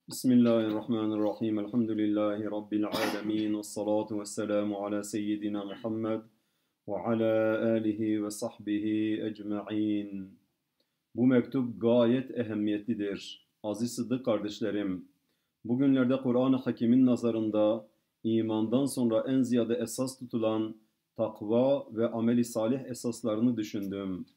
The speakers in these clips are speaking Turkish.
Bismillahirrahmanirrahim. Elhamdülillahi Rabbil alemin. Ve salatu ve selamu ala seyyidina Muhammed ve ala alihi ve sahbihi ecma'in. Bu mektup gayet ehemmiyetlidir. Aziz Sıddık kardeşlerim, bugünlerde Kur'an-ı Hakim'in nazarında imandan sonra en ziyade esas tutulan takva ve ameli salih esaslarını düşündüm.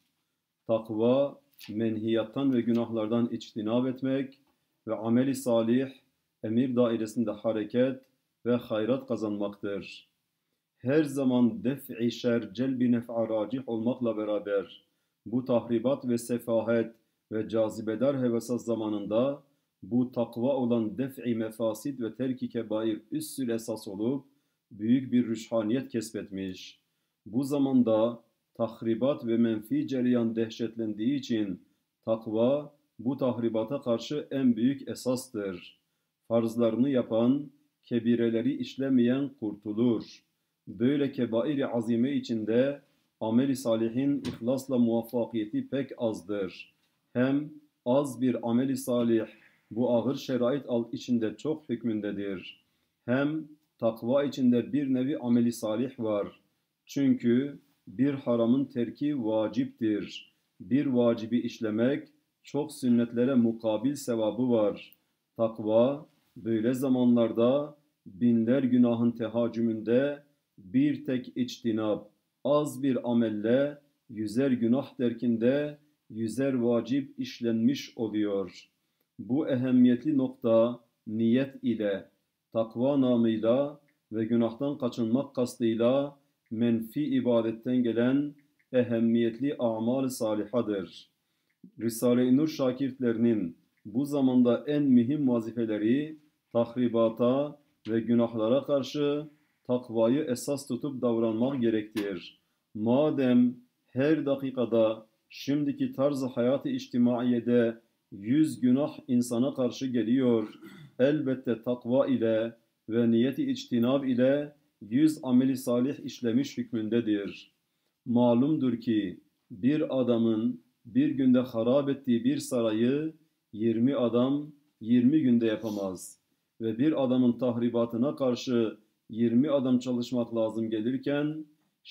Takva, menhiyattan ve günahlardan içtinab etmek ve ameli salih, emir dairesinde hareket ve hayrat kazanmaktır. Her zaman def-i şer, celbi nef'a racih olmakla beraber, bu tahribat ve sefahet ve cazibedar hevesat zamanında, bu takva olan def-i mefasid ve terk-i kebair üssül esas olup, büyük bir rüşhaniyet kesbetmiş. Bu zamanda, tahribat ve menfi cereyan dehşetlendiği için, takva, bu tahribata karşı en büyük esastır. Farzlarını yapan, kebireleri işlemeyen kurtulur. Böyle kebair-i azime içinde amel-i salihin ihlasla muvaffakiyeti pek azdır. Hem az bir amel-i salih bu ağır şerait içinde çok hükmündedir. Hem takva içinde bir nevi amel-i salih var. Çünkü bir haramın terki vaciptir. Bir vacibi işlemek çok sünnetlere mukabil sevabı var. Takva böyle zamanlarda binler günahın tehacümünde bir tek içtinab, az bir amelle yüzer günah derkinde yüzer vacip işlenmiş oluyor. Bu ehemmiyetli nokta niyet ile, takva namıyla ve günahtan kaçınmak kastıyla menfi ibadetten gelen ehemmiyetli amal-i salihadır. Risale-i Nur şakirtlerinin bu zamanda en mühim vazifeleri tahribata ve günahlara karşı takvayı esas tutup davranmak gerektir. Madem her dakikada şimdiki tarz-ı hayat-ı içtimaiyede 100 günah insana karşı geliyor, elbette takva ile ve niyeti içtinab ile 100 ameli salih işlemiş hükmündedir. Malumdur ki bir adamın bir günde harap ettiği bir sarayı 20 adam 20 günde yapamaz ve bir adamın tahribatına karşı 20 adam çalışmak lazım gelirken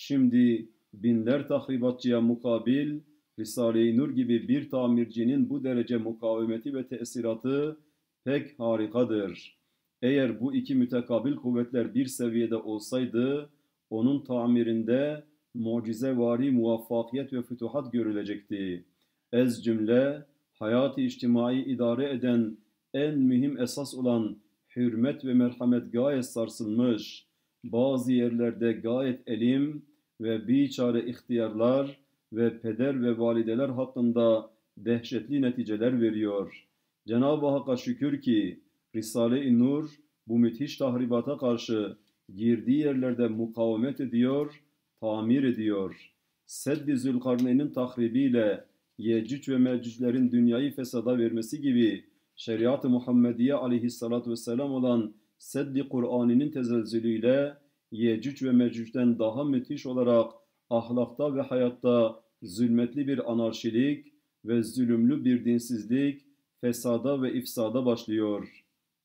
şimdi binler tahribatçıya mukabil Risale-i Nur gibi bir tamircinin bu derece mukavemeti ve tesiratı pek harikadır. Eğer bu iki mütekabil kuvvetler bir seviyede olsaydı onun tamirinde mucizevari muvaffakiyet ve fütuhat görülecekti. Ez cümle hayat-ı içtimai idare eden en mühim esas olan hürmet ve merhamet gayet sarsılmış, bazı yerlerde gayet elim ve biçare ihtiyarlar ve peder ve valideler hakkında dehşetli neticeler veriyor. Cenab-ı Hakk'a şükür ki Risale-i Nur bu müthiş tahribata karşı girdiği yerlerde mukavemet ediyor, tamir ediyor. Sedd-i Zülkarneyn'in tahribiyle Yecüc ve Mecüclerin dünyayı fesada vermesi gibi şeriat-ı Muhammediye aleyhissalatu vesselam olan Sedd-i Kur'an'ın tezelzülüyle Yecüc ve Mecüc'ten daha müthiş olarak ahlakta ve hayatta zulmetli bir anarşilik ve zulümlü bir dinsizlik, fesada ve ifsada başlıyor.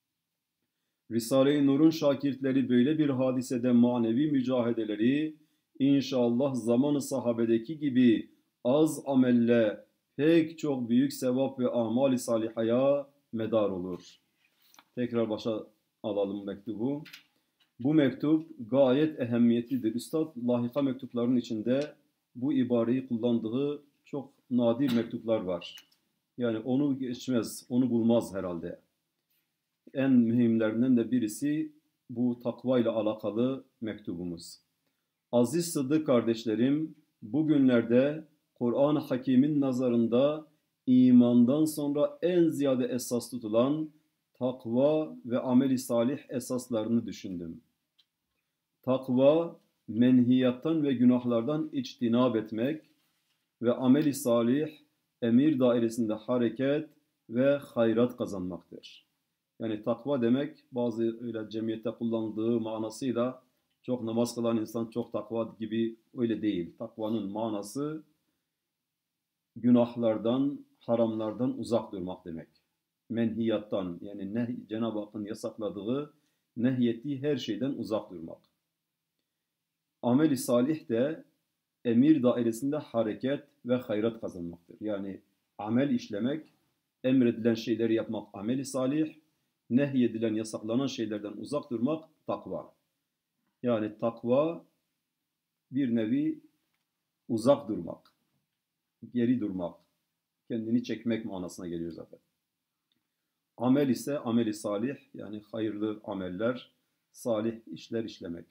Risale-i Nur'un şakirtleri böyle bir hadisede manevi mücahedeleri inşallah zamanı sahabedeki gibi az amelle pek çok büyük sevap ve amali salihaya medar olur. Tekrar başa alalım mektubu. Bu mektup gayet ehemmiyetlidir. Üstad lahika mektuplarının içinde bu ibareyi kullandığı çok nadir mektuplar var. Yani onu geçmez, onu bulmaz herhalde. En mühimlerinden de birisi bu takva ile alakalı mektubumuz. Aziz Sıddık kardeşlerim, bugünlerde Kur'an-ı Hakim'in nazarında imandan sonra en ziyade esas tutulan takva ve ameli salih esaslarını düşündüm. Takva, menhiyattan ve günahlardan içtinab etmek ve ameli salih, emir dairesinde hareket ve hayrat kazanmaktır. Yani takva demek bazı öyle cemiyette kullanıldığı manasıyla çok namaz kılan insan çok takva gibi öyle değil. Takvanın manası günahlardan, haramlardan uzak durmak demek. menhiyattan yani Cenab-ı Hakk'ın yasakladığı, nehyettiği her şeyden uzak durmak. Amel-i salih de emir dairesinde hareket ve hayrat kazanmaktır. Yani amel işlemek, emredilen şeyleri yapmak amel-i salih, nehyedilen, yasaklanan şeylerden uzak durmak takva. Yani takva bir nevi uzak durmak, geri durmak, kendini çekmek manasına geliyor zaten. Amel ise ameli salih, yani hayırlı ameller, salih işler işlemek.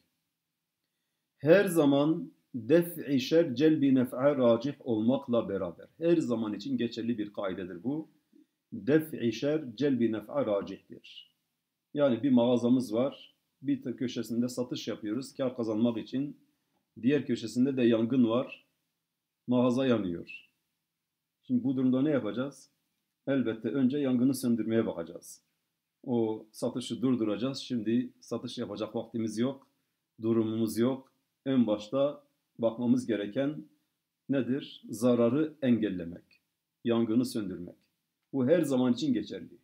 Her zaman def-i şer celbi nef'e racih olmakla beraber. Her zaman için geçerli bir kaidedir bu. Def-i şer celbi nef'e racihtir. Yani bir mağazamız var, bir köşesinde satış yapıyoruz kar kazanmak için. Diğer köşesinde de yangın var, mağaza yanıyor. Şimdi bu durumda ne yapacağız? Elbette önce yangını söndürmeye bakacağız. O satışı durduracağız. Şimdi satış yapacak vaktimiz yok, durumumuz yok. En başta bakmamız gereken nedir? Zararı engellemek, yangını söndürmek. Bu her zaman için geçerli.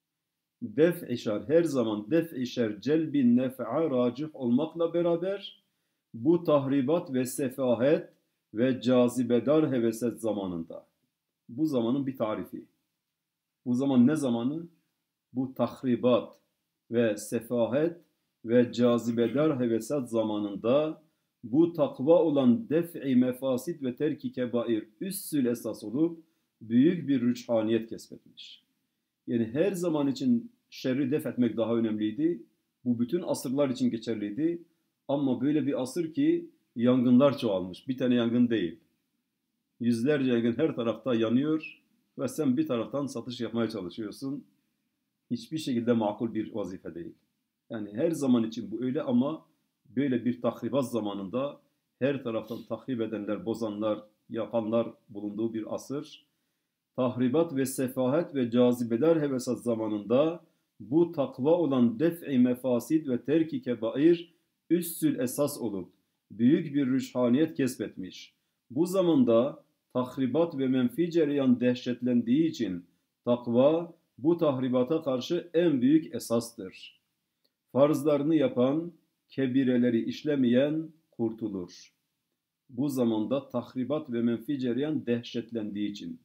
Def-i şer, her zaman def-i şer celbi nef'a racih olmakla beraber bu tahribat ve sefahet ve cazibedar heveset zamanında. Bu zamanın bir tarifi. Bu zaman ne zamanı? Bu tahribat ve sefahet ve cazibedar heveset zamanında bu takva olan def-i mefasit ve terki kebair üssül esas olup büyük bir rüçhaniyet kesbetmiş. Yani her zaman için şerri def etmek daha önemliydi. Bu bütün asırlar için geçerliydi. Ama böyle bir asır ki yangınlar çoğalmış. Bir tane yangın değil. Yüzlerce yangın her tarafta yanıyor ve sen bir taraftan satış yapmaya çalışıyorsun. Hiçbir şekilde makul bir vazife değil. Yani her zaman için bu öyle ama böyle bir tahribat zamanında her taraftan tahrip edenler, bozanlar, yapanlar bulunduğu bir asır, tahribat ve sefahet ve cazibedar hevesat zamanında bu takva olan def-i mefasid ve terki kebair üssül esas olup büyük bir rüçhaniyet kesbetmiş. Bu zamanda tahribat ve menfi cereyan dehşetlendiği için takva bu tahribata karşı en büyük esastır. Farzlarını yapan, kebireleri işlemeyen kurtulur. Bu zamanda tahribat ve menfi cereyan dehşetlendiği için.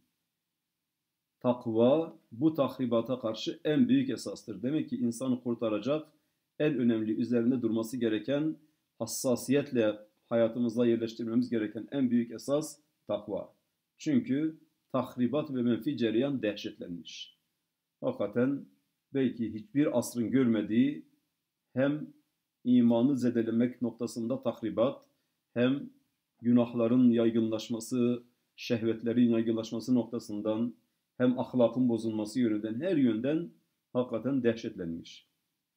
Takva bu tahribata karşı en büyük esastır. Demek ki insanı kurtaracak en önemli üzerinde durması gereken, hassasiyetle hayatımıza yerleştirmemiz gereken en büyük esas takva. Çünkü tahribat ve menfi cereyan dehşetlenmiş. Hakikaten belki hiçbir asrın görmediği hem imanı zedelemek noktasında tahribat, hem günahların yaygınlaşması, şehvetlerin yaygınlaşması noktasından, hem ahlakın bozulması yönünden, her yönden hakikaten dehşetlenmiş.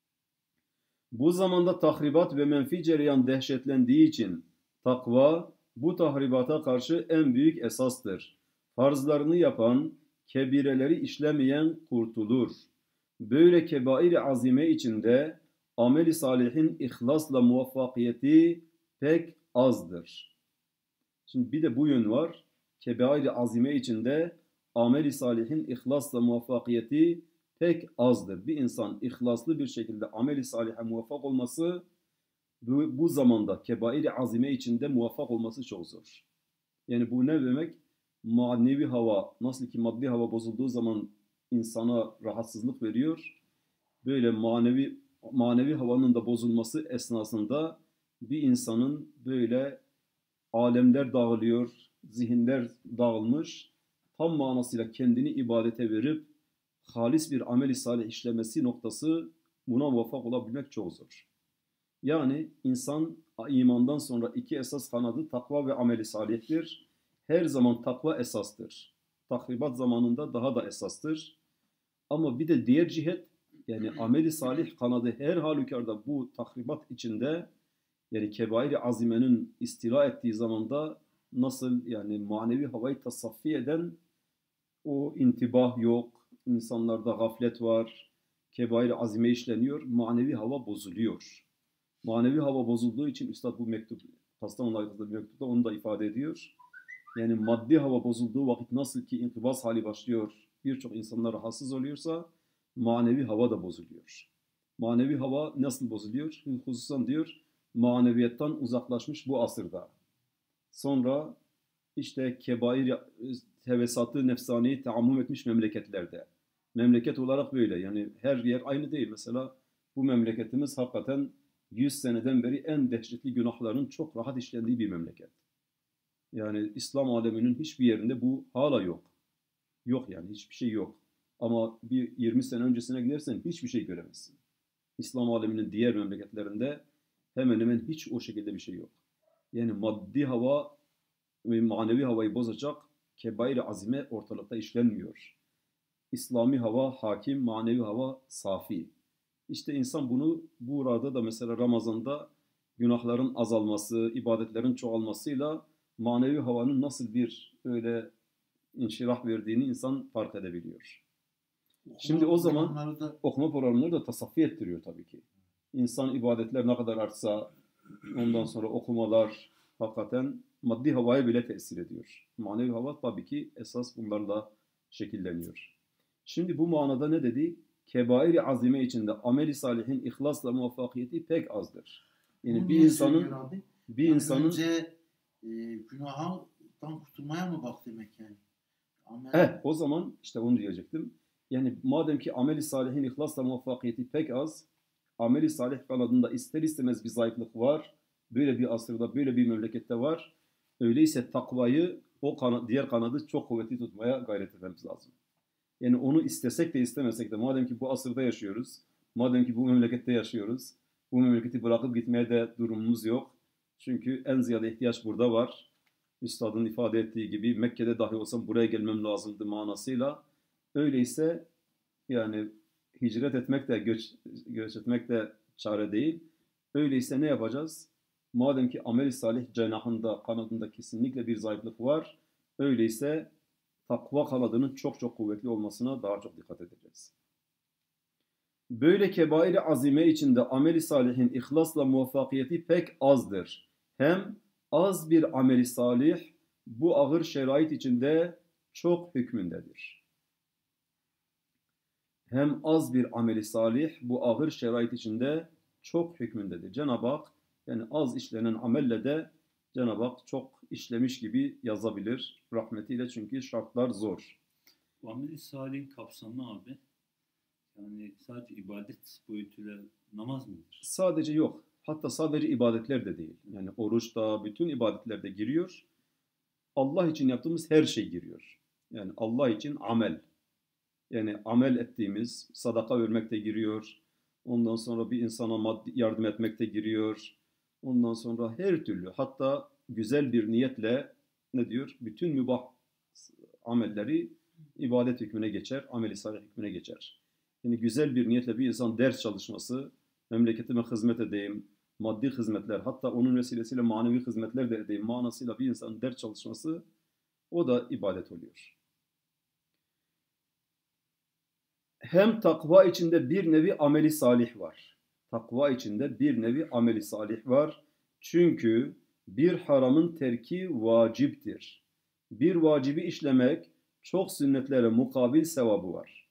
Bu zamanda tahribat ve menfi cereyan dehşetlendiği için takva bu tahribata karşı en büyük esastır. Farzlarını yapan, kebireleri işlemeyen kurtulur. Böyle kebair-i azime içinde amel-i salihin ihlasla muvaffakiyeti pek azdır. Şimdi bir de bu yön var. Kebair-i azime içinde amel-i salihin ihlasla muvaffakiyeti pek azdır. Bir insan ihlaslı bir şekilde amel-i salihe muvaffak olması bu zamanda kebair-i azime içinde muvaffak olması çok zor. Yani bu ne demek? Manevi hava, nasıl ki maddi hava bozulduğu zaman insana rahatsızlık veriyor. Böyle manevi havanın da bozulması esnasında bir insanın böyle alemler dağılıyor, zihinler dağılmış, tam manasıyla kendini ibadete verip halis bir amel-i salih işlemesi noktası, buna muvaffak olabilmek çok zor. Yani insan imandan sonra iki esas kanadı takva ve amel-i salihtir. Her zaman takva esastır. Tahribat zamanında daha da esastır. Ama bir de diğer cihet, yani amel-i salih kanadı her halükarda bu tahribat içinde, yani kebair-i azimenin istila ettiği zamanda nasıl yani manevi havayı tasaffi eden o intibah yok, insanlarda gaflet var, kebair-i azime işleniyor, manevi hava bozuluyor. Manevi hava bozulduğu için Üstad bu mektup, Kastamonu yazdığı mektupta onu da ifade ediyor. Yani maddi hava bozulduğu vakit nasıl ki inkibaz hali başlıyor, birçok insanlar rahatsız oluyorsa, manevi hava da bozuluyor. Manevi hava nasıl bozuluyor? Hususan diyor, maneviyattan uzaklaşmış bu asırda. Sonra işte kebair hevesatı nefsaneyi teammüm etmiş memleketlerde. Memleket olarak böyle. Yani her yer aynı değil. Mesela bu memleketimiz hakikaten 100 seneden beri en dehşetli günahların çok rahat işlendiği bir memleket. Yani İslam aleminin hiçbir yerinde bu hala yok. Yok yani hiçbir şey yok. Ama bir 20 sene öncesine gidersen hiçbir şey göremezsin. İslam aleminin diğer memleketlerinde hemen hemen hiç o şekilde bir şey yok. Yani maddi hava ve manevi havayı bozacak kebair-i azime ortalıkta işlenmiyor. İslami hava hakim, manevi hava safi. İşte insan bunu burada da mesela Ramazan'da günahların azalması, ibadetlerin çoğalmasıyla manevi havanın nasıl bir öyle inşirah verdiğini insan fark edebiliyor. Şimdi o zaman okuma programları da tasaffi ettiriyor tabii ki. İnsan ibadetler ne kadar artsa ondan sonra okumalar hakikaten maddi havaya bile tesir ediyor. Manevi hava tabii ki esas bunlarla şekilleniyor. Şimdi bu manada ne dedi? Kebair-i azime içinde amel-i salihin ihlasla muvaffakiyeti pek azdır. Yani bir insanın önce günahtan kurtulmaya mı bak demek yani? O zaman işte onu diyecektim. Yani madem ki amel-i salihin ihlasla muvaffakiyeti pek az, amel-i salih kanadında ister istemez bir zayıflık var. Böyle bir asırda, böyle bir memlekette var. Öyleyse takvayı diğer kanadı çok kuvvetli tutmaya gayret etmemiz lazım. Yani onu istesek de istemesek de madem ki bu asırda yaşıyoruz, madem ki bu memlekette yaşıyoruz, bu memleketi bırakıp gitmeye de durumumuz yok. Çünkü en ziyade ihtiyaç burada var. Üstadın ifade ettiği gibi Mekke'de dahi olsam buraya gelmem lazımdı manasıyla. Öyleyse yani hicret etmek de göç etmek de çare değil. Öyleyse ne yapacağız? Madem ki amel-i salih cenahında, kanadında kesinlikle bir zayıflık var. Öyleyse takva kanadının çok çok kuvvetli olmasına daha çok dikkat edeceğiz. Böyle kebair-i azime içinde amel-i salihin ihlasla muvaffakiyeti pek azdır. Hem az bir amel-i salih bu ağır şerait içinde çok hükmündedir. Hem az bir amel-i salih bu ağır şerait içinde çok hükmündedir. Cenab-ı Hak yani az işlenen amelle de Cenab-ı Hak çok işlemiş gibi yazabilir rahmetiyle çünkü şartlar zor. Bu amel-i salih kapsamlı abi. Yani sadece ibadet boyutuyla namaz mıdır? Sadece yok. Hatta sadece ibadetler de değil. Yani oruç da bütün ibadetler de giriyor. Allah için yaptığımız her şey giriyor. Yani Allah için amel. Yani amel ettiğimiz sadaka vermek de giriyor. Ondan sonra bir insana maddi yardım etmek de giriyor. Ondan sonra her türlü hatta güzel bir niyetle ne diyor? Bütün mübah amelleri ibadet hükmüne geçer, amel-i salih hükmüne geçer. Yani güzel bir niyetle bir insan ders çalışması, memleketime hizmet edeyim, maddi hizmetler, hatta onun vesilesiyle manevi hizmetler de edeyim manasıyla bir insanın ders çalışması, o da ibadet oluyor. Hem takva içinde bir nevi ameli salih var. Takva içinde bir nevi ameli salih var. Çünkü bir haramın terki vaciptir. Bir vacibi işlemek çok sünnetlere mukabil sevabı var.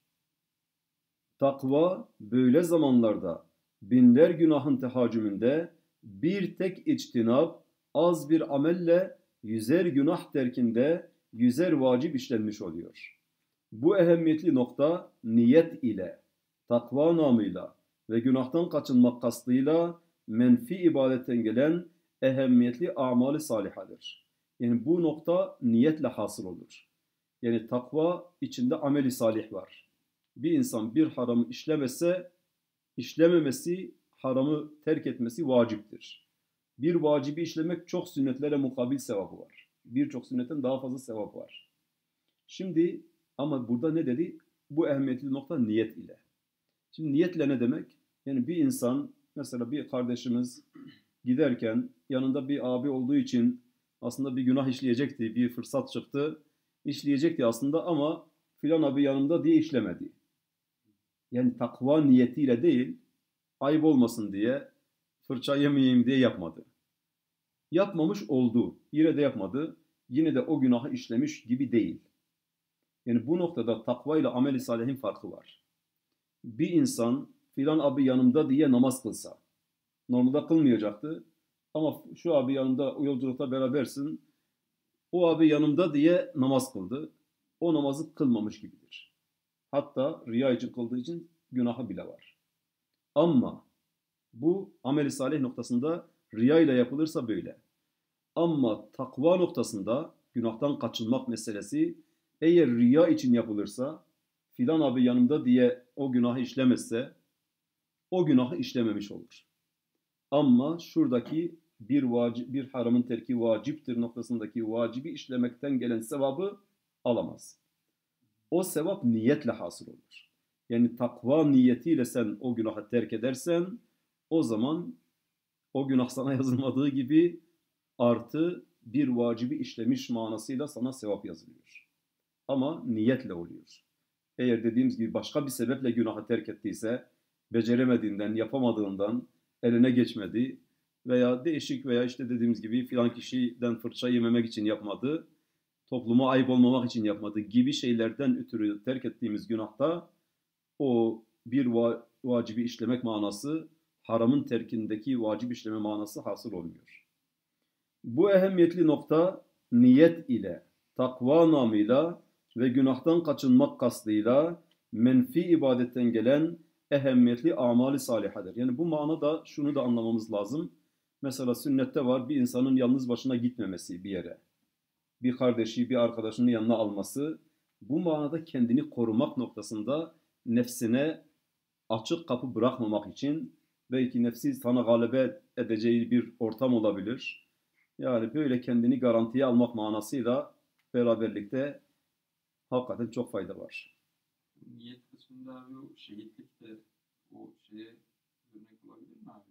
Takva böyle zamanlarda binler günahın tehacümünde bir tek içtinap az bir amelle yüzer günah terkinde yüzer vacip işlenmiş oluyor. Bu ehemmiyetli nokta niyet ile, takva namıyla ve günahtan kaçınmak kastıyla menfi ibadetten gelen ehemmiyetli amali salihadır. Yani bu nokta niyetle hasıl olur. Yani takva içinde ameli salih var. Bir insan bir haramı işlememesi, haramı terk etmesi vaciptir. Bir vacibi işlemek çok sünnetlere mukabil sevabı var. Birçok sünnetten daha fazla sevap var. Şimdi ama burada ne dedi? Bu ehemmiyetli nokta niyet ile. Şimdi niyetle ne demek? Yani bir insan, mesela bir kardeşimiz giderken yanında bir abi olduğu için aslında bir günah işleyecekti, bir fırsat çıktı, işleyecekti aslında ama filan abi yanımda diye işlemedi. Yani takva niyetiyle değil, ayıp olmasın diye, fırça yemeyeyim diye yapmadı. Yapmamış oldu, yine de yapmadı, yine de o günahı işlemiş gibi değil. Yani bu noktada takva ile amel-i salihin farkı var. bir insan filan abi yanımda diye namaz kılsa, normalde kılmayacaktı ama şu abi yanımda o yolculukta berabersin, o abi yanımda diye namaz kıldı. O namazı kılmamış gibidir. Hatta riya için kıldığı için günahı bile var. Ama bu amel-i salih noktasında riya ile yapılırsa böyle. Ama takva noktasında günahtan kaçınmak meselesi eğer riya için yapılırsa filan abi yanımda diye o günahı işlemezse o günahı işlememiş olur. Ama şuradaki bir haramın terki vaciptir noktasındaki vacibi işlemekten gelen sevabı alamaz. O sevap niyetle hasıl olur. Yani takva niyetiyle sen o günahı terk edersen o zaman o günah sana yazılmadığı gibi artı bir vacibi işlemiş manasıyla sana sevap yazılıyor. Ama niyetle oluyor. Eğer dediğimiz gibi başka bir sebeple günahı terk ettiyse, beceremediğinden, yapamadığından, eline geçmedi veya değişik veya işte dediğimiz gibi filan kişiden fırça yememek için yapmadı, topluma ayıp olmamak için yapmadı gibi şeylerden ötürü terk ettiğimiz günahta o bir vacibi işlemek manası, haramın terkindeki vacip işleme manası hasıl olmuyor. Bu ehemmiyetli nokta niyet ile, takva namıyla ve günahtan kaçınmak kastıyla menfi ibadetten gelen ehemmiyetli amali salihadır. Yani bu manada şunu da anlamamız lazım. Mesela sünnette var bir insanın yalnız başına gitmemesi bir yere. Bir kardeşi, bir arkadaşının yanına alması. Bu manada kendini korumak noktasında nefsine açık kapı bırakmamak için belki nefsi sana galebe edeceği bir ortam olabilir. Yani böyle kendini garantiye almak manasıyla beraberlikte hakikaten çok fayda var. Niyet kısmında abi o şehitlik de o şeye örnek olabilir mi abi?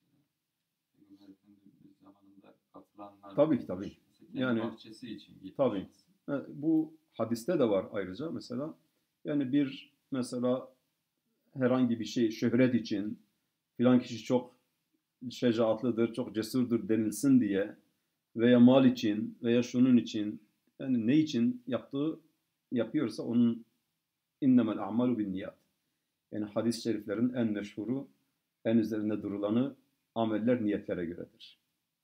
Peygamber Efendimiz zamanında katılanlar Tabii ki tabii. Yani bahçesi için gitmiş. Tabii. Bu hadiste de var ayrıca mesela. Yani bir mesela herhangi bir şey şöhret için filan kişi çok şecaatlıdır, çok cesurdur denilsin diye veya mal için veya şunun için yani ne için yapıyorsa onun innemel a'malu bin niyat. Yani hadis-i şeriflerin en meşhuru, en üzerinde durulanı ameller niyetlere göredir.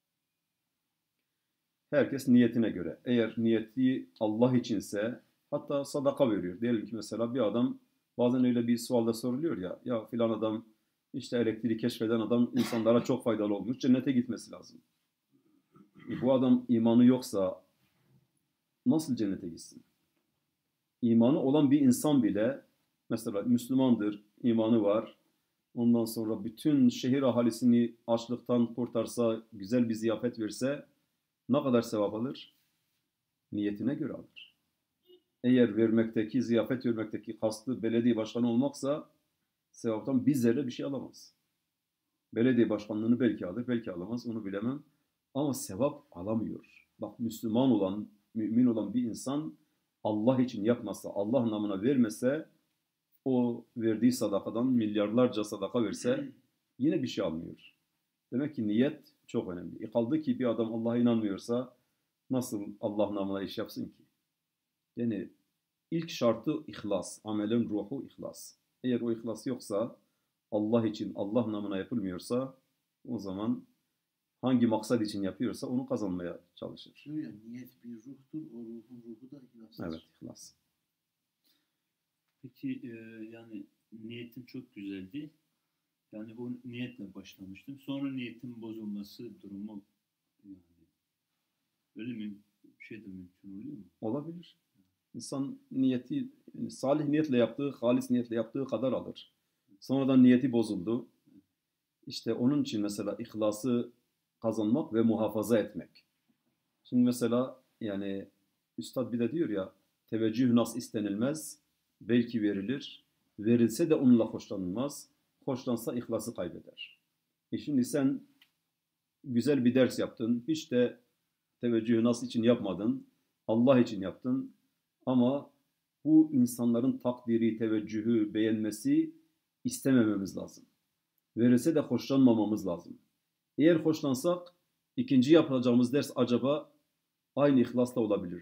Herkes niyetine göre. Eğer niyeti Allah içinse hatta sadaka veriyor. Diyelim ki mesela bir adam bazen öyle bir sualda soruluyor ya filan adam işte elektriği keşfeden adam insanlara çok faydalı olmuş. Cennete gitmesi lazım. Bu adam imanı yoksa nasıl cennete gitsin? İmanı olan bir insan bile mesela Müslümandır, imanı var. Ondan sonra bütün şehir ahalisini açlıktan kurtarsa, güzel bir ziyafet verse ne kadar sevap alır? Niyetine göre alır. Eğer vermekteki, ziyafet vermekteki kastı belediye başkanı olmaksa sevaptan bir zerre bir şey alamaz. Belediye başkanlığını belki alır, belki alamaz, onu bilemem. Ama sevap alamıyor. Bak Müslüman olan, mümin olan bir insan Allah için yapmasa, Allah namına vermese, o verdiği sadakadan milyarlarca sadaka verse yine bir şey almıyor. Demek ki niyet çok önemli. Kaldı ki bir adam Allah'a inanmıyorsa nasıl Allah namına iş yapsın ki? Yani ilk şartı ihlas. Amelin ruhu ihlas. Eğer o ihlas yoksa, Allah için, Allah namına yapılmıyorsa o zaman hangi maksat için yapıyorsa onu kazanmaya çalışır. Diyor ya niyet bir ruhtur, o ruhun ruhu da ihlastır. Evet, ihlas. Peki yani niyetim çok güzeldi. Yani o niyetle başlamıştım. Sonra niyetin bozulması durumu yani öyle mi bir şey de mümkün oluyor mu? Olabilir. İnsan niyeti, salih niyetle yaptığı, halis niyetle yaptığı kadar alır. Sonradan niyeti bozuldu. İşte onun için mesela ihlası kazanmak ve muhafaza etmek. Şimdi mesela yani Üstad bir de diyor ya teveccüh nas istenilmez, belki verilir. Verilse de onunla hoşlanılmaz. Hoşlansa ihlası kaybeder. Şimdi sen güzel bir ders yaptın. Hiç de teveccüh nas için yapmadın. Allah için yaptın. Ama bu insanların takdiri, teveccühü, beğenmesi istemememiz lazım. Verilse de hoşlanmamamız lazım. Eğer hoşlansak ikinci yapacağımız ders acaba aynı ihlasla olabilir mi?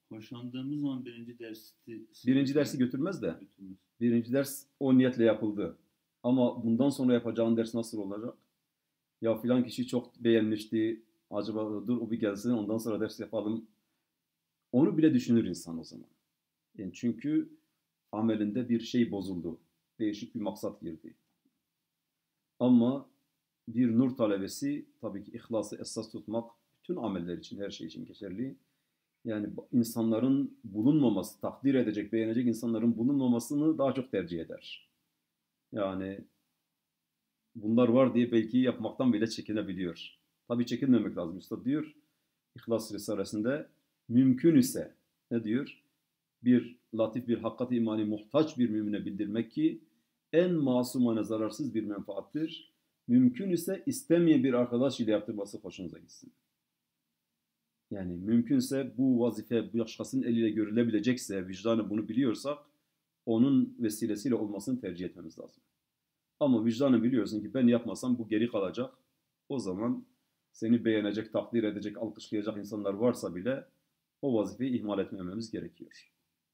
Hoşlandığımız zaman Birinci dersi götürmez de. götürmez. Birinci ders o niyetle yapıldı. Ama bundan sonra yapacağın ders nasıl olacak? Ya filan kişi çok beğenmişti. Acaba dur o bir gelsin ondan sonra ders yapalım. Onu bile düşünür insan o zaman. Yani çünkü amelinde bir şey bozuldu. Değişik bir maksat girdi. Ama bir nur talebesi tabii ki ihlası esas tutmak bütün ameller için, her şey için geçerli. Yani insanların bulunmaması, takdir edecek, beğenecek insanların bulunmamasını daha çok tercih eder. Yani bunlar var diye belki yapmaktan bile çekinebiliyor. Tabii çekinmemek lazım. Üstad diyor, İhlas Risalesi'nde mümkün ise ne diyor? Bir latif bir hakikat imani muhtaç bir mümine bildirmek ki en masumane zararsız bir menfaattir. Mümkün ise istemeyen bir arkadaş ile yaptırması hoşunuza gitsin. Yani mümkünse bu vazife bu başkasının eliyle görülebilecekse, vicdanı bunu biliyorsak onun vesilesiyle olmasını tercih etmemiz lazım. Ama vicdanı biliyorsun ki ben yapmasam bu geri kalacak. O zaman seni beğenecek, takdir edecek, alkışlayacak insanlar varsa bile o vazifeyi ihmal etmememiz gerekiyor.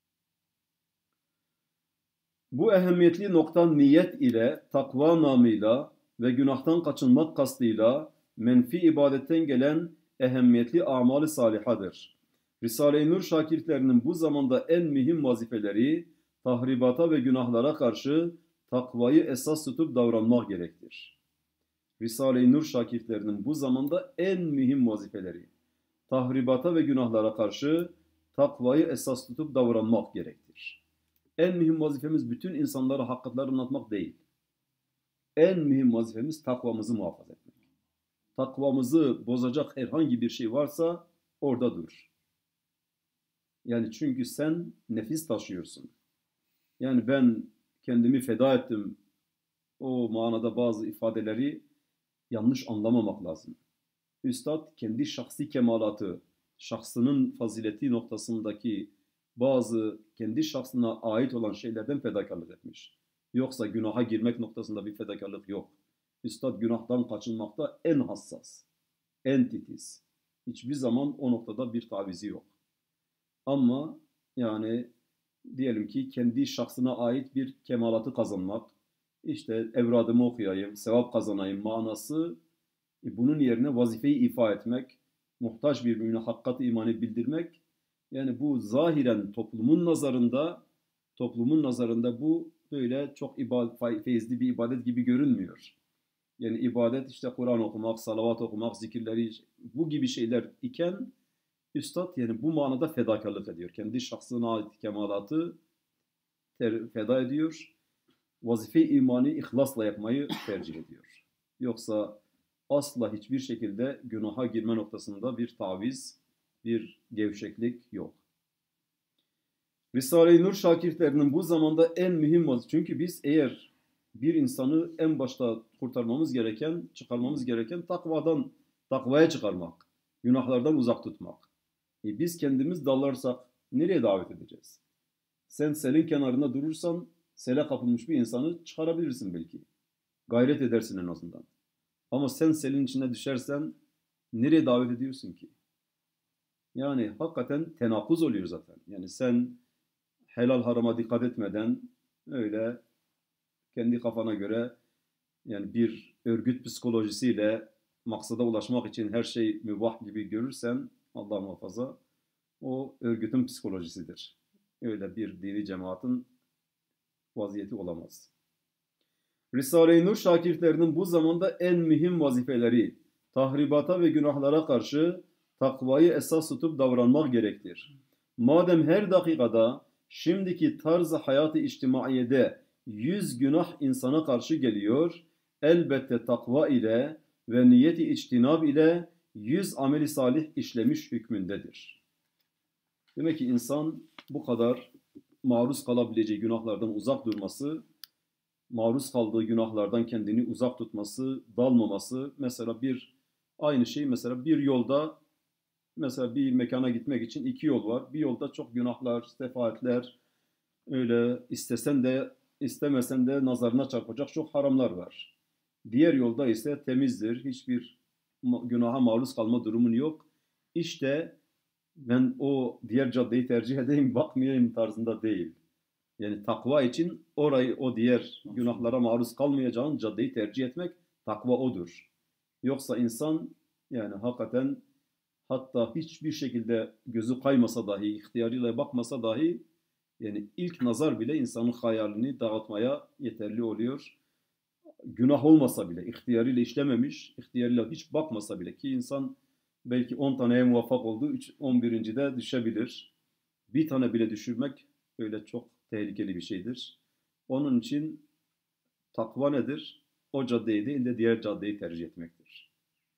Bu ehemmiyetli nokta niyet ile, takva namıyla ve günahtan kaçınmak kastıyla menfi ibadetten gelen ehemmiyetli amali salihadır. Risale-i Nur şakirtlerinin bu zamanda en mühim vazifeleri tahribata ve günahlara karşı takvayı esas tutup davranmak gerektir. Risale-i Nur şakirtlerinin bu zamanda en mühim vazifeleri tahribata ve günahlara karşı takvayı esas tutup davranmak gerektir. En mühim vazifemiz bütün insanlara hakikatleri anlatmak değil. En mühim vazifemiz takvamızı muhafaza etmek. Takvamızı bozacak herhangi bir şey varsa orada dur. Yani çünkü sen nefis taşıyorsun. Yani ben kendimi feda ettim. O manada bazı ifadeleri yanlış anlamamak lazım. Üstad kendi şahsi kemalatı, şahsının fazileti noktasındaki bazı kendi şahsına ait olan şeylerden fedakarlık etmiş. Yoksa günaha girmek noktasında bir fedakarlık yok. Üstad günahtan kaçınmakta en hassas, en titiz. Hiçbir zaman o noktada bir tavizi yok. Ama yani diyelim ki kendi şahsına ait bir kemalatı kazanmak, işte evradımı okuyayım, sevap kazanayım manası, bunun yerine vazifeyi ifa etmek, muhtaç bir mümine hakikat-ı imani bildirmek, yani bu zahiren toplumun nazarında bu böyle çok feyizli bir ibadet gibi görünmüyor. Yani ibadet işte Kur'an okumak, salavat okumak, zikirleri bu gibi şeyler iken Üstad yani bu manada fedakarlık ediyor. Kendi şahsına ait kemalatı feda ediyor. Vazife-i imani ihlasla yapmayı tercih ediyor. Yoksa asla hiçbir şekilde günaha girme noktasında bir taviz, bir gevşeklik yok. Risale-i Nur şakirtlerinin bu zamanda en mühim vazife. Çünkü biz eğer bir insanı en başta kurtarmamız gereken, çıkarmamız gereken takvaya çıkarmak, günahlardan uzak tutmak. Biz kendimiz dalarsak nereye davet edeceğiz? Sen selin kenarında durursan sele kapılmış bir insanı çıkarabilirsin belki. Gayret edersin en azından. Ama sen selin içine düşersen nereye davet ediyorsun ki? Yani hakikaten tenakuz oluyor zaten. Yani sen helal harama dikkat etmeden öyle kendi kafana göre yani bir örgüt psikolojisiyle maksada ulaşmak için her şey mübah gibi görürsen Allah muhafaza o örgütün psikolojisidir. Öyle bir dini cemaatin vaziyeti olamaz. Risale-i Nur şakirtlerinin bu zamanda en mühim vazifeleri tahribata ve günahlara karşı takvayı esas tutup davranmak gerektir. Madem her dakikada şimdiki tarz-ı hayat-ı içtimaiyede 100 günah insana karşı geliyor, elbette takva ile ve niyeti içtinab ile 100 ameli salih işlemiş hükmündedir. Demek ki insan bu kadar maruz kalabileceği günahlardan uzak durması, maruz kaldığı günahlardan kendini uzak tutması, dalmaması, mesela aynı şey mesela bir yolda, mesela bir mekana gitmek için 2 yol var. Bir yolda çok günahlar, sefaatler, öyle istesen de istemesen de nazarına çarpacak çok haramlar var. Diğer yolda ise temizdir, hiçbir günaha maruz kalma durumun yok. İşte ben o diğer caddeyi tercih edeyim, bakmayayım tarzında değil. Yani takva için orayı, o diğer günahlara maruz kalmayacağın caddeyi tercih etmek, takva odur. Yoksa insan yani hakikaten, hatta hiçbir şekilde gözü kaymasa dahi, ihtiyarıyla bakmasa dahi, yani ilk nazar bile insanın hayalini dağıtmaya yeterli oluyor. Günah olmasa bile, ihtiyarıyla işlememiş, ihtiyarıyla hiç bakmasa bile, ki insan belki 10 taneye muvaffak oldu, 11. de düşebilir. Bir tane bile düşürmek öyle çok tehlikeli bir şeydir. Onun için takva nedir? O caddeyi değil de diğer caddeyi tercih etmektir.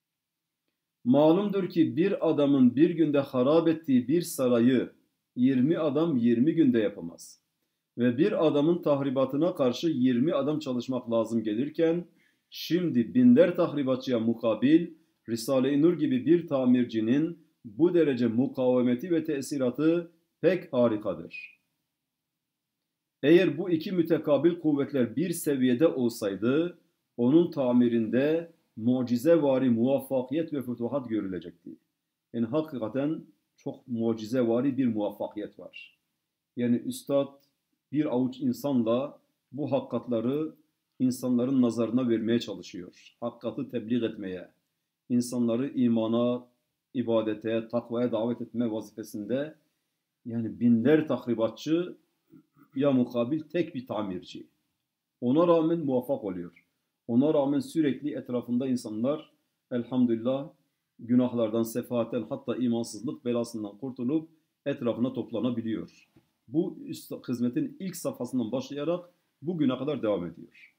Malumdur ki bir adamın bir günde harap ettiği bir sarayı 20 adam 20 günde yapamaz. Ve bir adamın tahribatına karşı 20 adam çalışmak lazım gelirken, şimdi binler tahribatçıya mukabil Risale-i Nur gibi bir tamircinin bu derece mukavemeti ve tesiratı pek harikadır. Eğer bu iki mütekabil kuvvetler bir seviyede olsaydı, onun tamirinde mucizevari muvaffakiyet ve fütuhat görülecekti. Yani hakikaten çok mucizevari bir muvaffakiyet var. Yani üstad bir avuç insanla bu hakikatları insanların nazarına vermeye çalışıyor. Hakikati tebliğ etmeye, insanları imana, ibadete, takvaya davet etme vazifesinde, yani binler tahribatçı ya mukabil tek bir tamirci. Ona rağmen muvaffak oluyor. Ona rağmen sürekli etrafında insanlar elhamdülillah günahlardan, sefahatten, hatta imansızlık belasından kurtulup etrafına toplanabiliyor. Bu hizmetin ilk safhasından başlayarak bugüne kadar devam ediyor.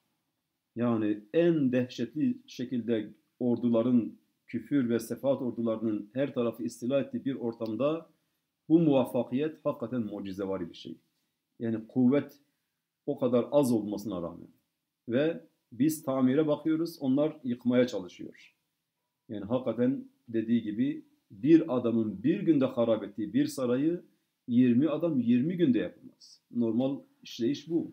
Yani en dehşetli şekilde orduların, küfür ve sefahat ordularının her tarafı istila ettiği bir ortamda bu muvaffakiyet hakikaten mucizevari bir şey. Yani kuvvet o kadar az olmasına rağmen. Ve biz tamire bakıyoruz, onlar yıkmaya çalışıyor. Yani hakikaten dediği gibi bir adamın bir günde harap ettiği bir sarayı 20 adam 20 günde yapamaz. Normal işleyiş bu.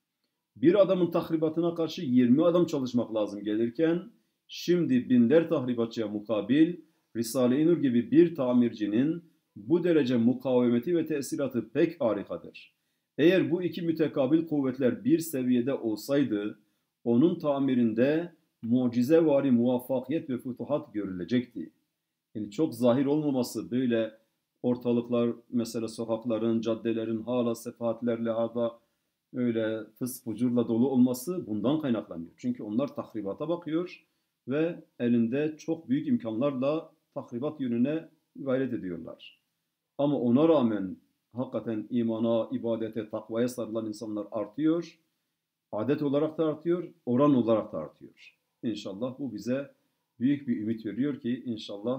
Bir adamın tahribatına karşı 20 adam çalışmak lazım gelirken, şimdi binler tahribatçıya mukabil Risale-i Nur gibi bir tamircinin bu derece mukavemeti ve tesiratı pek harikadır. Eğer bu iki mütekabil kuvvetler bir seviyede olsaydı, onun tamirinde mucizevari muvaffakiyet ve fütuhat görülecekti. Yani çok zahir olmaması, böyle ortalıklar, mesela sokakların, caddelerin hala sefahatlerle, hala öyle fısk fucurla dolu olması bundan kaynaklanıyor. Çünkü onlar tahribata bakıyor ve elinde çok büyük imkanlarla tahribat yönüne gayret ediyorlar. Ama ona rağmen hakikaten imana, ibadete, takvaya sarılan insanlar artıyor. Adet olarak da artıyor, oran olarak da artıyor. İnşallah bu bize büyük bir ümit veriyor ki inşallah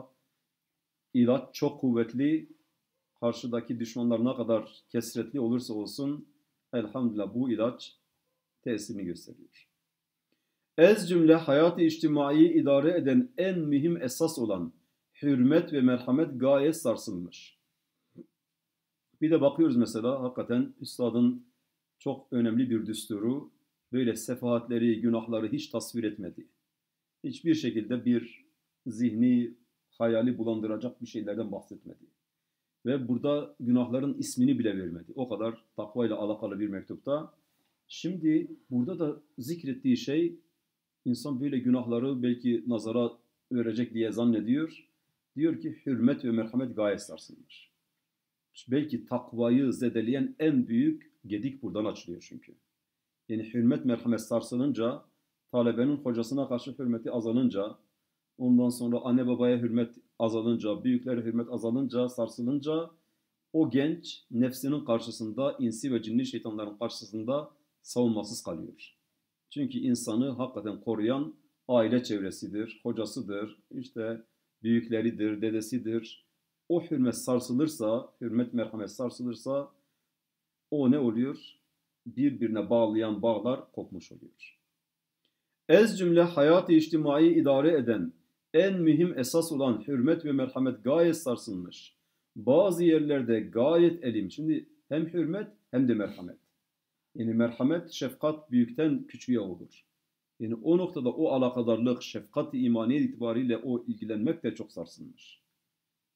ilaç çok kuvvetli, karşıdaki düşmanlar ne kadar kesretli olursa olsun elhamdülillah bu ilaç tesirini gösteriyor. Ez cümle hayat-ı içtimai idare eden en mühim esas olan hürmet ve merhamet gayet sarsılmış. Bir de bakıyoruz mesela hakikaten üstadın çok önemli bir düsturu, böyle sefahatleri, günahları hiç tasvir etmedi. Hiçbir şekilde bir zihni, hayali bulandıracak bir şeylerden bahsetmedi. Ve burada günahların ismini bile vermedi. O kadar takvayla alakalı bir mektupta. Şimdi burada da zikrettiği şey, insan böyle günahları belki nazara verecek diye zannediyor. Diyor ki hürmet ve merhamet gayet sarsılmış. Belki takvayı zedeleyen en büyük gedik buradan açılıyor çünkü. Yani hürmet merhamet sarsılınca, talebenin hocasına karşı hürmeti azalınca, ondan sonra anne babaya hürmet azalınca, büyüklere hürmet azalınca, sarsılınca, o genç nefsinin karşısında, insi ve cinni şeytanların karşısında savunmasız kalıyor. Çünkü insanı hakikaten koruyan aile çevresidir, hocasıdır, işte büyükleridir, dedesidir. O hürmet sarsılırsa, hürmet merhamet sarsılırsa, o ne oluyor? Birbirine bağlayan bağlar kopmuş oluyor. Ez cümle hayat-ı içtimai idare eden en mühim esas olan hürmet ve merhamet gayet sarsılmış. Bazı yerlerde gayet elim. Şimdi hem hürmet hem de merhamet. Yani merhamet, şefkat büyükten küçüğe olur. Yani o noktada o alakadarlık, şefkat-i imaniye itibariyle o ilgilenmek de çok sarsılmış.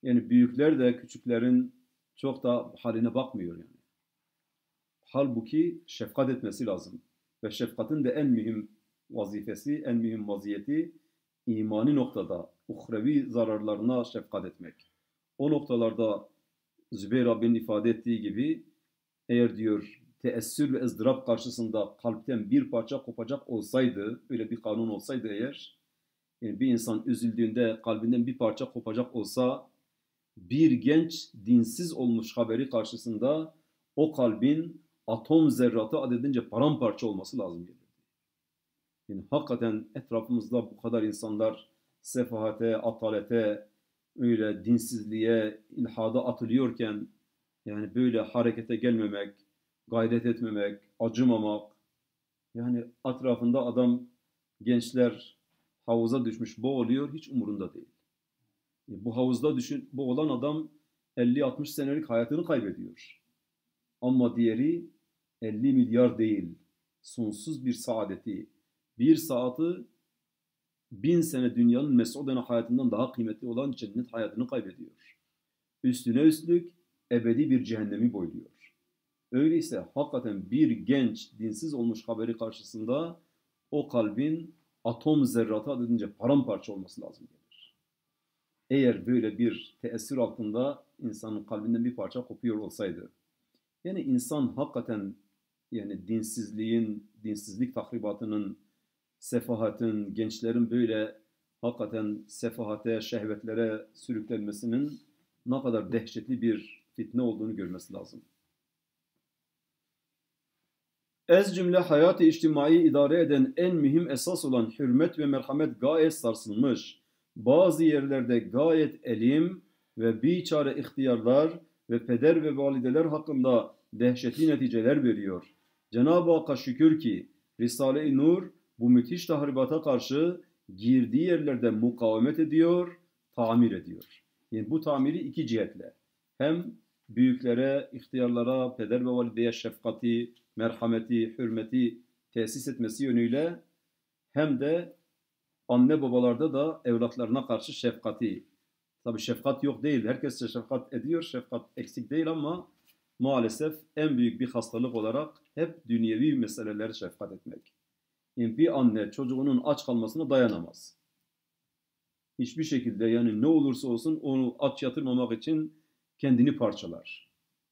Yani büyükler de küçüklerin çok da haline bakmıyor yani. Halbuki şefkat etmesi lazım. Ve şefkatin de en mühim vazifesi, en mühim vaziyeti imani noktada uhrevi zararlarına şefkat etmek. O noktalarda Zübeyir abinin ifade ettiği gibi eğer diyor teessür ve ızdırap karşısında kalpten bir parça kopacak olsaydı, öyle bir kanun olsaydı eğer, yani bir insan üzüldüğünde kalbinden bir parça kopacak olsa, bir genç dinsiz olmuş haberi karşısında o kalbin atom zerratı adedince paramparça olması lazım gelir. Yani hakikaten etrafımızda bu kadar insanlar sefahate, atalete, öyle dinsizliğe, ilhada atılıyorken yani böyle harekete gelmemek, gayret etmemek, acımamak, yani etrafında adam, gençler havuza düşmüş, boğuluyor, hiç umurunda değil. Bu havuzda boğulan adam 50-60 senelik hayatını kaybediyor. Ama diğeri 50 milyar değil, sonsuz bir saadeti, bir saati 1000 sene dünyanın mesudene hayatından daha kıymetli olan cennet hayatını kaybediyor. Üstüne üstlük ebedi bir cehennemi boyluyor. Öyleyse hakikaten bir genç dinsiz olmuş haberi karşısında o kalbin atom zerratı adedince paramparça olması lazım gelir. Eğer böyle bir teessür altında insanın kalbinden bir parça kopuyor olsaydı, yani insan hakikaten yani dinsizlik tahribatının, sefahatin, gençlerin böyle hakikaten sefahate, şehvetlere sürüklenmesinin ne kadar dehşetli bir fitne olduğunu görmesi lazım. Ez cümle hayat-ı içtimai idare eden en mühim esas olan hürmet ve merhamet gayet sarsılmış. Bazı yerlerde gayet elim ve biçare ihtiyarlar ve peder ve valideler hakkında dehşetli neticeler veriyor. Cenab-ı Hakk'a şükür ki Risale-i Nur bu müthiş tahribata karşı girdiği yerlerde mukavemet ediyor, tamir ediyor. Yani bu tamiri iki cihetle. Hem büyüklere, ihtiyarlara, peder ve valideye şefkati, merhameti, hürmeti tesis etmesi yönüyle hem de anne babalarda da evlatlarına karşı şefkati. Tabii şefkat yok değil. Herkes şefkat ediyor. Şefkat eksik değil ama maalesef en büyük bir hastalık olarak hep dünyevi meselelere şefkat etmek. Yani bir anne çocuğunun aç kalmasına dayanamaz. Hiçbir şekilde yani ne olursa olsun onu aç yatırmamak için kendini parçalar.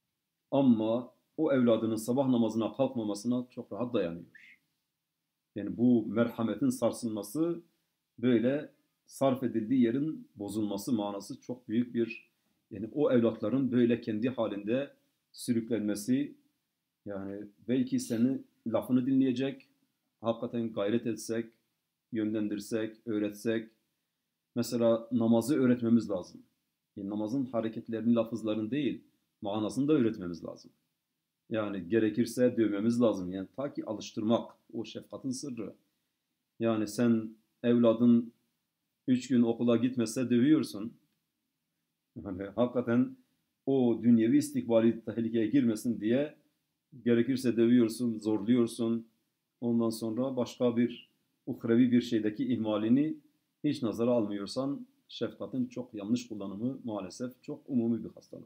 Ama o evladının sabah namazına kalkmamasına çok rahat dayanıyor. Yani bu merhametin sarsılması, böyle sarf edildiği yerin bozulması manası çok büyük bir, yani o evlatların böyle kendi halinde sürüklenmesi, yani belki senin lafını dinleyecek, hakikaten gayret etsek, yönlendirsek, öğretsek, mesela namazı öğretmemiz lazım. Yani namazın hareketlerini, lafızlarını değil, manasını da öğretmemiz lazım. Yani gerekirse dövmemiz lazım. Yani ta ki alıştırmak, o şefkatin sırrı. Yani sen evladın 3 gün okula gitmezse dövüyorsun. Yani hakikaten o dünyevi istikbali tehlikeye girmesin diye gerekirse dövüyorsun, zorluyorsun. Ondan sonra başka bir uhrevi bir şeydeki ihmalini hiç nazara almıyorsan şefkatin çok yanlış kullanımı maalesef çok umumi bir hastalık.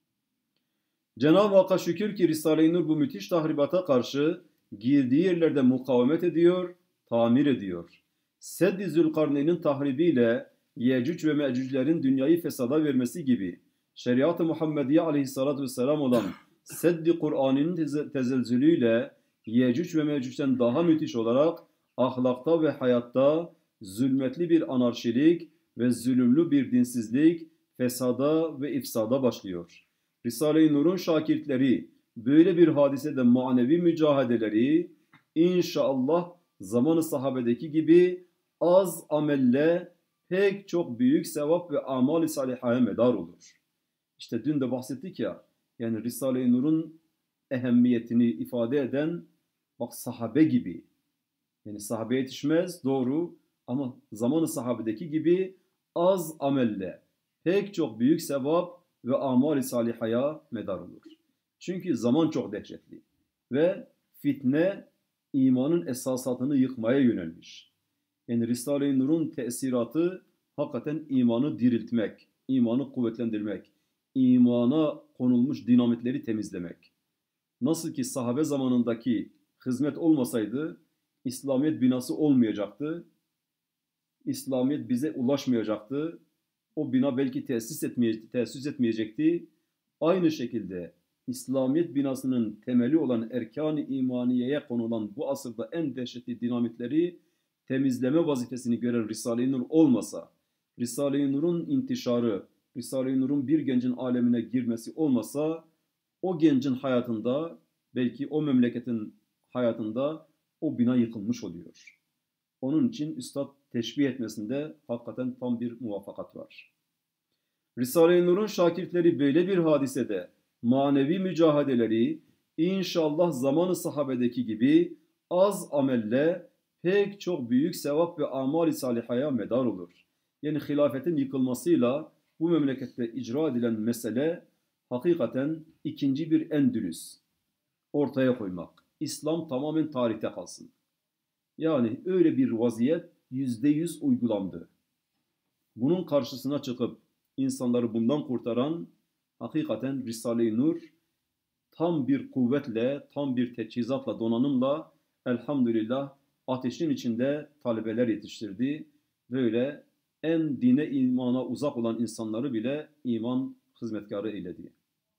Cenab-ı Hakk'a şükür ki Risale-i Nur bu müthiş tahribata karşı girdiği yerlerde mukavemet ediyor, tamir ediyor. Sedd-i Zülkarneyn'in tahribiyle Yecüc ve Mecüclerin dünyayı fesada vermesi gibi şeriat-ı Muhammediye aleyhissalatü vesselam olan Sedd-i Kur'an'ın tezelzülüyle Yecüc ve Mecüc'ten daha müthiş olarak ahlakta ve hayatta zulmetli bir anarşilik ve zulümlü bir dinsizlik, fesada ve ifsada başlıyor. Risale-i Nur'un şakirtleri böyle bir hadisede manevi mücadeleri inşallah zamanı sahabedeki gibi az amelle pek çok büyük sevap ve amal-i salihaya medar olur. İşte dün de bahsettik ya, yani Risale-i Nur'un ehemmiyetini ifade eden bak sahabe gibi. Yani sahabe yetişmez doğru ama zamanı sahabedeki gibi az amelle pek çok büyük sevap ve amal-i salihaya medar olur. Çünkü zaman çok dehşetli ve fitne imanın esasatını yıkmaya yönelmiş. Yani Risale-i Nur'un tesiratı hakikaten imanı diriltmek, imanı kuvvetlendirmek, imana konulmuş dinamitleri temizlemek. Nasıl ki sahabe zamanındaki hizmet olmasaydı İslamiyet binası olmayacaktı, İslamiyet bize ulaşmayacaktı, o bina belki tesis etmeyecekti. Aynı şekilde İslamiyet binasının temeli olan erkan-ı imaniyeye konulan bu asırda en dehşetli dinamitleri temizleme vazifesini gören Risale-i Nur olmasa, Risale-i Nur'un intişarı, Risale-i Nur'un bir gencin alemine girmesi olmasa, o gencin hayatında, belki o memleketin hayatında o bina yıkılmış oluyor. Onun için Üstad teşbih etmesinde hakikaten tam bir muvaffakat var. Risale-i Nur'un şakirtleri böyle bir hadisede manevi mücahaleleri inşallah zamanı sahabedeki gibi az amelle pek çok büyük sevap ve amal-i salihaya medar olur. Yani hilafetin yıkılmasıyla bu memlekette icra edilen mesele hakikaten ikinci bir Endülüs ortaya koymak. İslam tamamen tarihte kalsın. Yani öyle bir vaziyet %100 uygulandı. Bunun karşısına çıkıp insanları bundan kurtaran hakikaten Risale-i Nur tam bir kuvvetle, tam bir teçhizatla, donanımla elhamdülillah ateşin içinde talebeler yetiştirdi. Böyle en dine, imana uzak olan insanları bile iman hizmetkarı eyledi.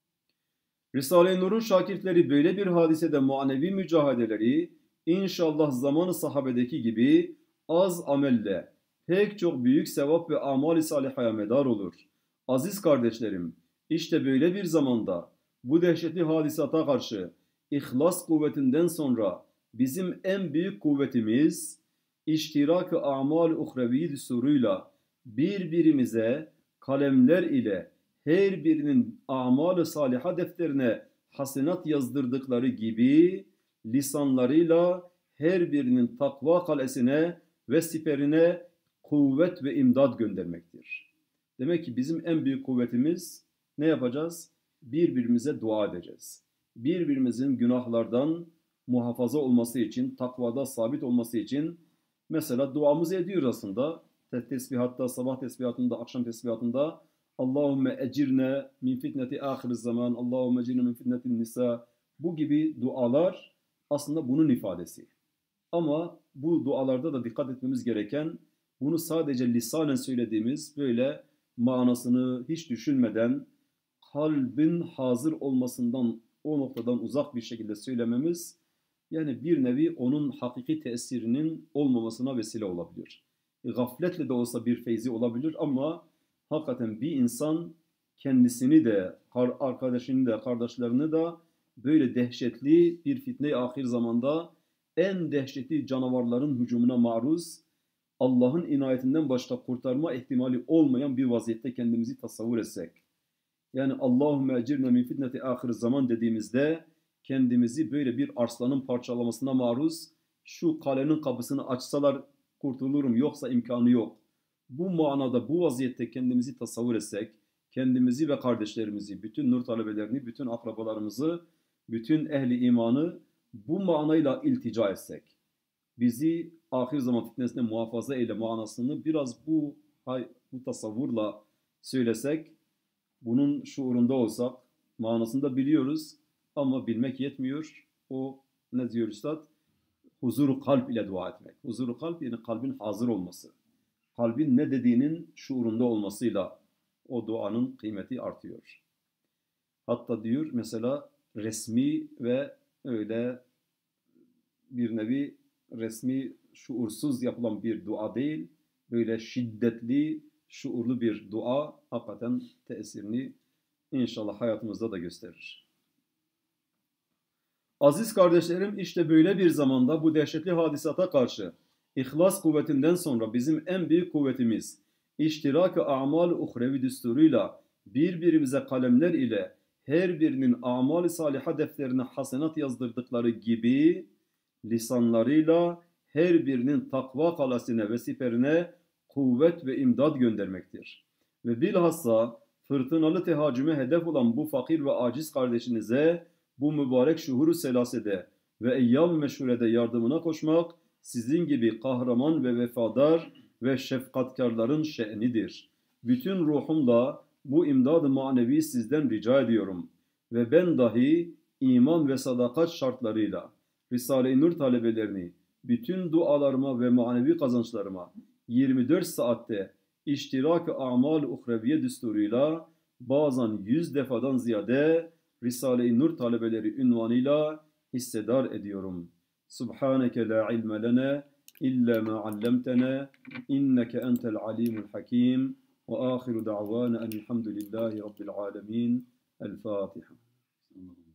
Risale-i Nur'un şakirtleri böyle bir hadisede manevi mücahaleleri inşallah zamanı sahabedeki gibi az amelle pek çok büyük sevap ve amal-i salihaya medar olur. Aziz kardeşlerim, işte böyle bir zamanda bu dehşetli hadisata karşı ihlas kuvvetinden sonra bizim en büyük kuvvetimiz iştirak-ı amal-i uhrevi düsturuyla birbirimize kalemler ile her birinin amal-ı saliha defterine hasenat yazdırdıkları gibi lisanlarıyla her birinin takva kalesine ve siperine kuvvet ve imdad göndermektir. Demek ki bizim en büyük kuvvetimiz ne yapacağız? Birbirimize dua edeceğiz. Birbirimizin günahlardan muhafaza olması için, takvada sabit olması için mesela duamızı ediyoruz aslında. Tesbihatta, sabah tesbihatında, akşam tesbihatında Allahümme ecirne min fitneti ahiriz zaman, Allahümme ecirne min fitnetin nisa. Bu gibi dualar aslında bunun ifadesi. Ama bu dualarda da dikkat etmemiz gereken, bunu sadece lisanen söylediğimiz, böyle manasını hiç düşünmeden, kalbin hazır olmasından, o noktadan uzak bir şekilde söylememiz, yani bir nevi onun hakiki tesirinin olmamasına vesile olabilir. Gafletle de olsa bir feyzi olabilir ama hakikaten bir insan kendisini de, arkadaşını da, kardeşlerini de böyle dehşetli bir fitne-i ahir zamanda en dehşetli canavarların hücumuna maruz, Allah'ın inayetinden başka kurtarma ihtimali olmayan bir vaziyette kendimizi tasavvur etsek. Yani Allahümme ecirne min fitneti ahir zaman dediğimizde kendimizi böyle bir arslanın parçalamasına maruz, şu kalenin kapısını açsalar kurtulurum, yoksa imkanı yok. Bu manada, bu vaziyette kendimizi tasavvur etsek, kendimizi ve kardeşlerimizi, bütün nur talebelerini, bütün akrabalarımızı, bütün ehli imanı bu manayla iltica etsek, bizi ahir zaman fitnesine muhafaza eyle manasını biraz bu tasavvurla söylesek, bunun şuurunda olsak, manasını da biliyoruz ama bilmek yetmiyor. O ne diyor Üstad? Huzuru kalp ile dua etmek. Huzuru kalp yani kalbin hazır olması. Kalbin ne dediğinin şuurunda olmasıyla o duanın kıymeti artıyor. Hatta diyor mesela resmi ve öyle bir nevi resmi şuursuz yapılan bir dua değil, böyle şiddetli, şuurlu bir dua hakikaten tesirini inşallah hayatımızda da gösterir. Aziz kardeşlerim, işte böyle bir zamanda bu dehşetli hadisata karşı ihlas kuvvetinden sonra bizim en büyük kuvvetimiz iştirak-ı amal-i uhrevi düsturuyla birbirimize kalemler ile her birinin amal-i saliha defterine hasenat yazdırdıkları gibi lisanlarıyla her birinin takva kalasine ve siperine kuvvet ve imdad göndermektir. Ve bilhassa fırtınalı tehacüme hedef olan bu fakir ve aciz kardeşinize bu mübarek şuhur-u selasede ve eyyam-ı meşhurede yardımına koşmak sizin gibi kahraman ve vefadar ve şefkatkarların şe'nidir. bütün ruhumla bu imdad-ı manevi sizden rica ediyorum. Ve ben dahi iman ve sadakat şartlarıyla Risale-i Nur talebelerini bütün dualarıma ve manevi kazançlarıma 24 saatte iştirak-ı amal-i uhreviye düsturuyla bazen 100 defadan ziyade Risale-i Nur talebeleri ünvanıyla hissedar ediyorum. Subhaneke la ilme lena illa ma allamtana inneke entel alimul hakim ve ahiru da'vana enilhamdülillahi rabbil alemin. El Fatiha.